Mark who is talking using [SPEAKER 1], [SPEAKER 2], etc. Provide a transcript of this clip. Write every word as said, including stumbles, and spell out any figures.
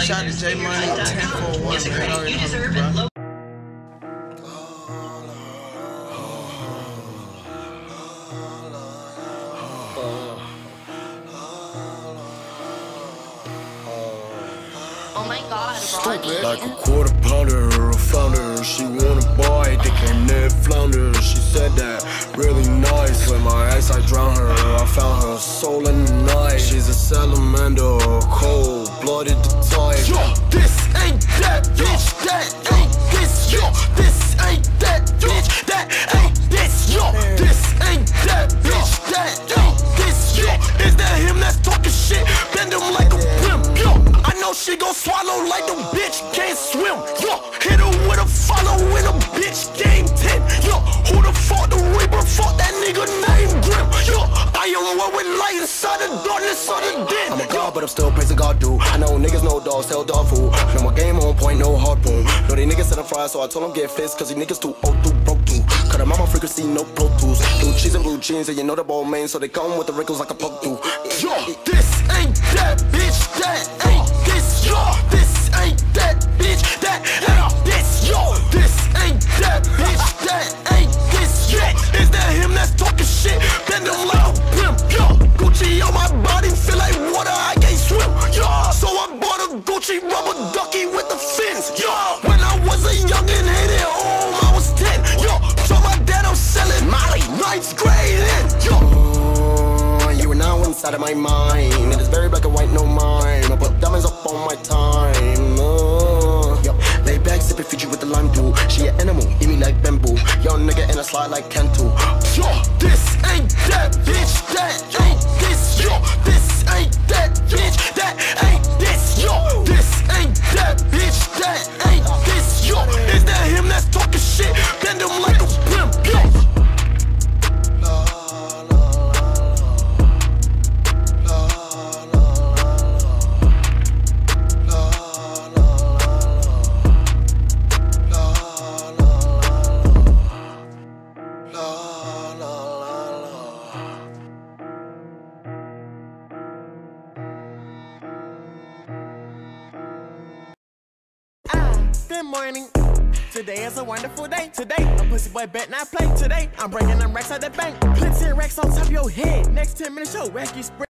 [SPEAKER 1] Shout out to J Money, ten four one, man. I already know, bro.
[SPEAKER 2] Oh my god, Ronnie.
[SPEAKER 3] Like a quarter pounder, a founder. She wanna buy it, they came there flounder. She said that really nice. With my ex, I drowned her. I found her soul in the night. She's a salamander, cold-blooded the type.
[SPEAKER 4] Yo, this ain't that bitch. That ain't this. Yo, this ain't that bitch. That ain't this. Yo, this ain't that bitch. That ain't this. Yo, is that him that's talking shit? Bend him like a brim. Yo, I know she gon' swallow like the bitch can't swim. Yo, hit her with a follow in a bitch game ten. Yo, who the fuck the Reaper? Fuck that nigga named Grim. Yo, I am one with light inside the darkness of the den.
[SPEAKER 3] I'm a god, but I'm still praising God, dude. I know niggas, no dogs, sell dog food. No my game on point, no harpoon. No, they niggas set on fire, so I told them get fixed. Cause these niggas too old, too broke, too. Cut them out my frequency, no Pro Tools. Blue cheese and blue jeans, and you know the ball main, so they come with the wrinkles like a poke through.
[SPEAKER 4] Yo, this ain't that bitch. That ain't this. Yo, this ain't that bitch. That ain't this. Yo, this ain't that bitch. That ain't this. Yo, is that him that's talking shit? Bend him like a brim. Yo, Gucci on my body, feel like water, I can't swim. Yo, so I bought a Gucci rubber ducky with the fins. Yo, when I was a youngin', hated home, I was ten. Yo, so my dad, I'm selling Molly, ninth grade in. Yo,
[SPEAKER 3] uh, you are now inside of my mind. It is very black and white, no mime. I put diamonds up on my time. Uh, yo, lay back, sipping Fiji with the lime dew. She an animal, eat me like bamboo. Young nigga in a slide like Cantu.
[SPEAKER 4] Yo, this ain't that bitch. That ain't this. Yo, this ain't that bitch. That ain't this. Yo, this ain't that bitch. That ain't this. Yo, is that him that's talking shit? Bend him like a brim. Yo.
[SPEAKER 1] Good morning. Today is a wonderful day. Today, a pussy boy bet not play. Today, I'm bringing them racks out the bank. Put ten racks on top of your head. Next ten minutes, your wacky spread.